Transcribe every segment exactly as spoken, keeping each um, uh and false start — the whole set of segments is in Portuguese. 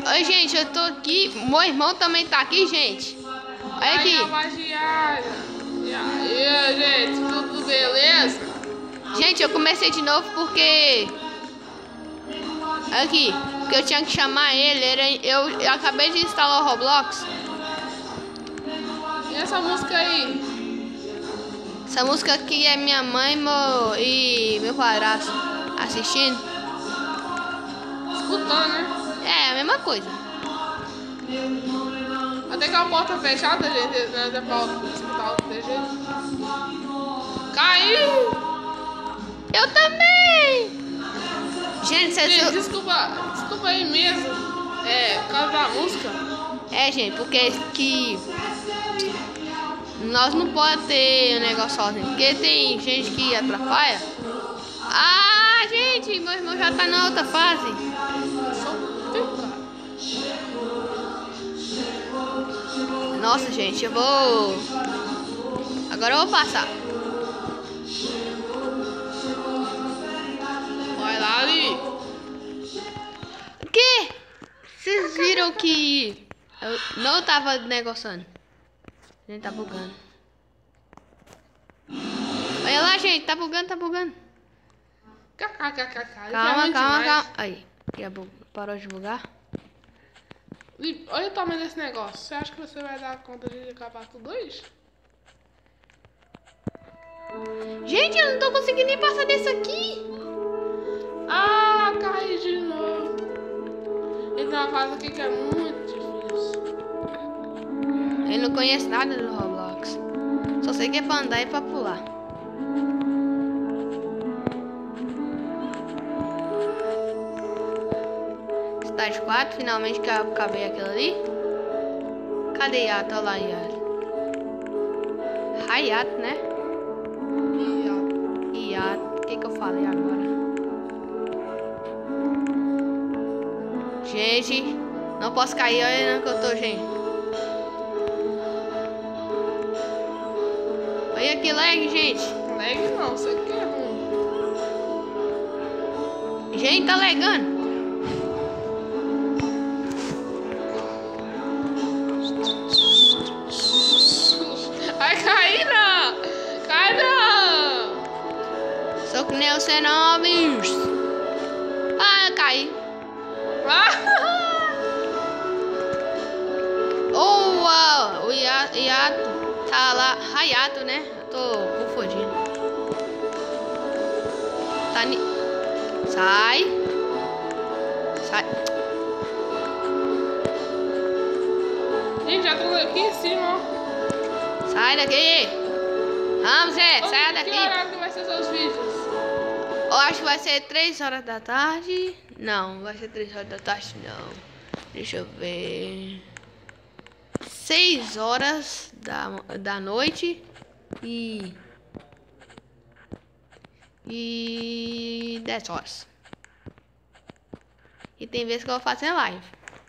Oi, gente, eu tô aqui. Meu irmão também tá aqui, gente. Olha aqui. E aí, gente, tudo beleza? Gente, eu comecei de novo porque... Aqui, porque eu tinha que chamar ele. Era... Eu... eu acabei de instalar o Roblox. E essa música aí? Essa música aqui é minha mãe meu... e meu padrasto assistindo. Escutando, né? É, a mesma coisa. Até que a porta fechada, gente, né? Dá pra escutar o jeito. Caiu! Eu também! Gente, vocês... Gente, desculpa, desculpa aí mesmo. É, por causa da música. É, gente, porque que... Nós não podemos ter um negócio sozinho, porque tem gente que atrapalha. Ah, gente, meu irmão já tá na outra fase. Nossa, gente, eu vou... Agora eu vou passar. Vai lá ali. O quê? Vocês viram que eu não tava negociando? A gente tá bugando. Olha lá, gente, tá bugando, tá bugando. Calma, Calma, calma, calma. Aí, parou de bugar. Olha o tamanho desse negócio. Você acha que você vai dar conta de acabar tudo isso? Gente, eu não tô conseguindo nem passar desse aqui. Ah, caí de novo. Ele tem uma fase aqui que é muito difícil. Eu não conheço nada do Roblox. Só sei que é pra andar e pra pular. Estágio quatro, finalmente que eu acabei aquilo ali. Cadê Yato? Olha lá, Yato. Hayato, né? Yato. O que que eu falei agora? Gente, não posso cair, olha onde que eu tô, gente. Olha que lag, gente. Lag não, isso aqui é ruim. Gente, tá lagando. Vai cair não! Cai não! Sou que nem você não, bicho. Ah, eu caí. Ah! Oh, uau, o Yato, Yato tá lá. Hayato, né? Eu tô confundindo. Tá ni... Sai. Sai. Gente, já tô aqui em cima, ó. Sai daqui. Vamos, Zé, sai daqui. Que horário que vai ser seus vídeos? Eu acho que vai ser três horas da tarde. Não, vai ser três horas da tarde, não. Deixa eu ver. seis horas da, da noite e... E... dez horas. E tem vezes que eu vou fazer live.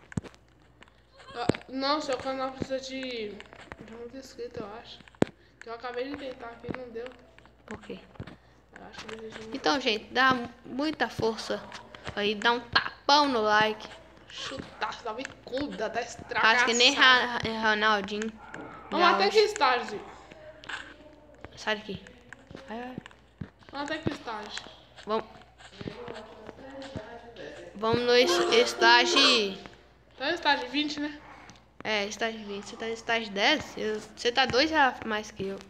Não, seu canal precisa de... de muito inscrito, eu acho. Que eu acabei de tentar aqui e não deu. Por quê? Eu acho que ele... Então, gente, dá muita força aí, dá um tapão no like. Chutar, dá bicuda, tá estragado. Acho que nem Ra Ronaldinho. Vamos até que estágio? Sai daqui. Vai, vai. Vamos até que estágio? Vamos. Vamos no estágio. Tá no estágio vinte, né? É, estágio vinte. Você tá no estágio dez? Eu... Você tá dois a mais que eu.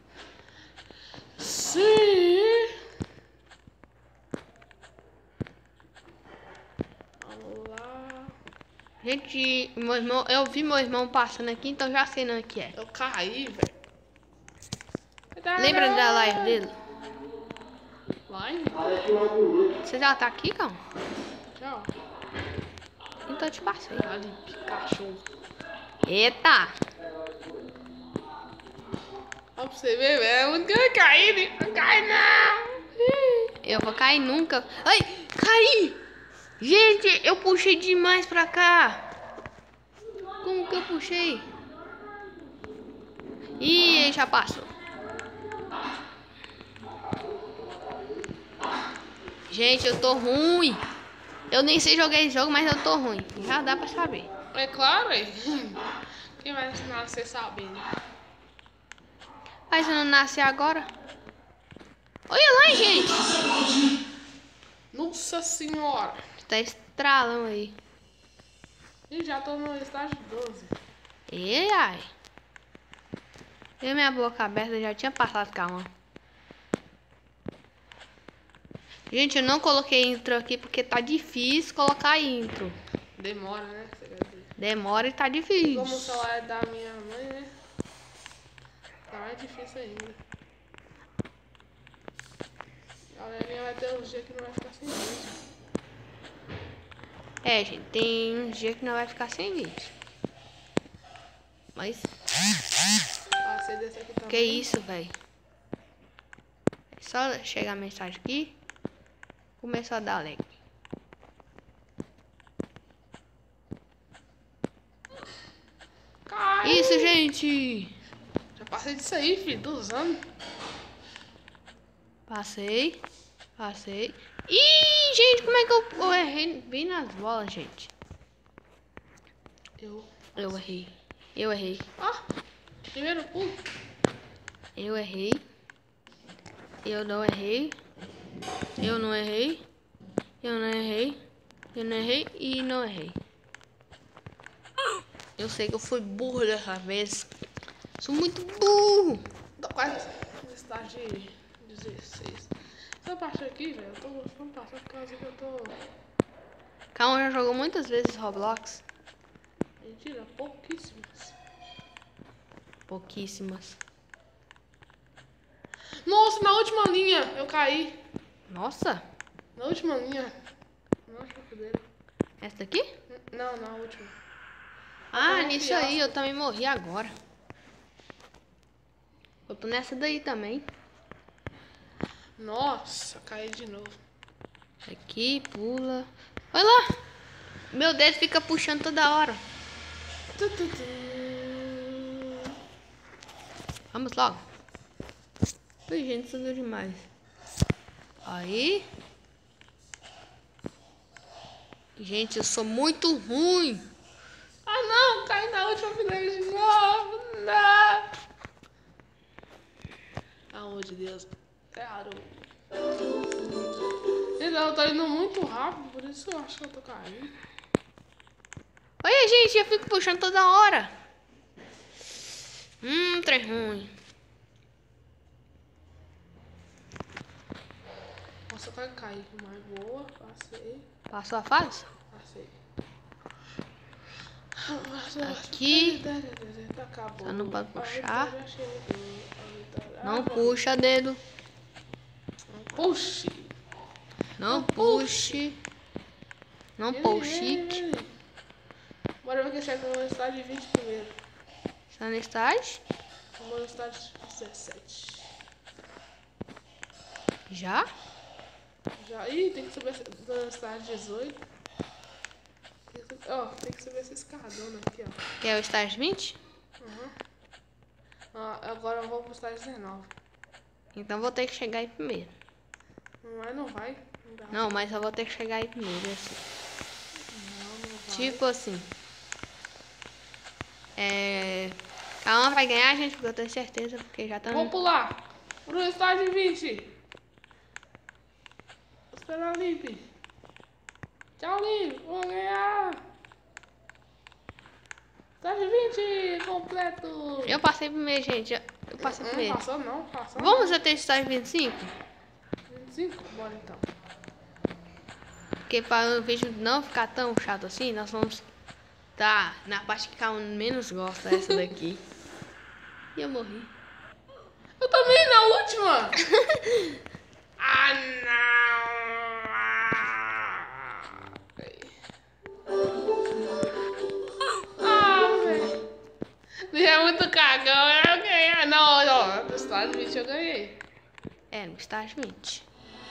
Sim. Vamos lá. Gente, meu irmão, eu vi meu irmão passando aqui, então já sei não o que é. Eu caí, velho. Lembra da live dele? Live? Você já tá aqui, calma? Tchau. Então eu te passei. Ali, Pikachu. Eita! Ó pra você ver, velho. Eu não caí, não cai não. Eu vou cair nunca. Ai, caí! Gente, eu puxei demais pra cá. Como que eu puxei? Ih, já passou. Gente, eu tô ruim. Eu nem sei jogar esse jogo, mas eu tô ruim. Já dá pra saber. É claro, aí. Quem vai ensinar você a saber, né? Mas eu não nasci agora. Olha lá, gente. Nossa senhora. Tá estralando aí. E já tô no estágio doze. E ai. Eu minha boca aberta já tinha passado, calma. Gente, eu não coloquei intro aqui porque tá difícil colocar intro. Demora, né? Você quer dizer. Demora e tá difícil. Como o celular é da minha mãe, né? Tá mais difícil ainda. A galerinha vai ter um dia que não vai ficar sem vídeo. É, gente, tem um dia que não vai ficar sem vídeo. Mas... Passei desse aqui também. Que isso, velho? Só chegar a mensagem aqui. Começou a dar lag. Cai. Isso, gente! Já passei disso aí, filho, dos anos. Passei. Passei. Ih, gente, como é que eu, eu errei bem nas bolas, gente? Eu. Eu errei. Eu errei. Ah! Primeiro pulo. Eu errei. Eu não errei. Eu não errei. Eu não errei. Eu não errei e não errei. Eu sei que eu fui burro dessa vez. Sou muito burro. Tô quase no estágio dezesseis. Essa parte aqui, velho, eu tô gostando de passar por causa que eu tô... Calma, já jogou muitas vezes Roblox. Mentira, pouquíssimas. Pouquíssimas. Nossa, na última linha eu caí. Nossa. Na última linha. Não acho que dele. Essa daqui? Não, na última. Ah, tava nisso fiasco. aí, eu também morri agora. Eu tô nessa daí também. Nossa, caí de novo. Aqui, pula. Olha lá. Meu dedo fica puxando toda hora. Tu, tu, tu. Vamos logo. Ui, gente, isso deu demais. Aí. Gente, eu sou muito ruim. Ah não, caí na última fileira de novo. Não. Aonde, Deus? Claro. Então, eu tô indo muito rápido, por isso eu acho que eu tô caindo. Olha, gente, eu fico puxando toda hora. Hum, trem ruim. Nossa, eu quase caí. Mas boa, passei. Passou a fase? Passei. Aqui. Acabou. Só não pode A puxar. vitória chegou, a vitória- Não Ah, puxa dedo. Puxe. Não puxe. Não puxe. Bora ver quem chega no estágio de vinte primeiro. Está no estágio? Vamos no estágio dezessete. Já? Já. Ih, tem que subir no estágio dezoito. Tem que, ó, tem que subir esse escadão aqui, ó. Que é o estágio vinte? Uhum. Ah, agora eu vou pro estágio dezenove. Então vou ter que chegar aí primeiro. Mas não vai. Não dá. Não, mas eu vou ter que chegar aí primeiro, assim. Não, não vai. Tipo assim. É... Calma, vai ganhar, gente, porque eu tenho certeza, porque já Vou estamos... pular pro estágio vinte. Vou esperar o Limpe. Tchau, Limpe. Vou ganhar. Estágio vinte completo. Eu passei primeiro, gente. Eu passei Não primeiro. passou, não. Passou. Vamos até o estágio vinte e cinco? vinte e cinco? Bora então. Porque para o vídeo não ficar tão chato assim, nós vamos tá na parte que cada um menos gosta, essa daqui. E eu morri. Eu também na última. Ah, não. Ah, velho. Você é muito cagão. Eu ganhei. Não, não. No estágio vinte eu ganhei. É, no estágio vinte.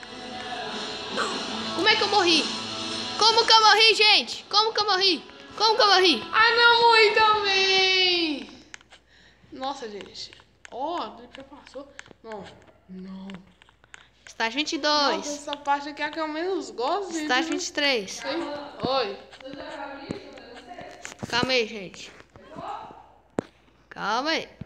Como é que eu morri? Como que eu morri, gente? Como que eu morri? Como que eu morri? Ah, não, morri também. Nossa, gente. Ó, oh, já passou. Não. Não. Estágio vinte e Nossa, dois. essa parte aqui é a que eu menos gosto, gente. Estágio vinte e três. Oi. Calma aí, gente. Calma aí.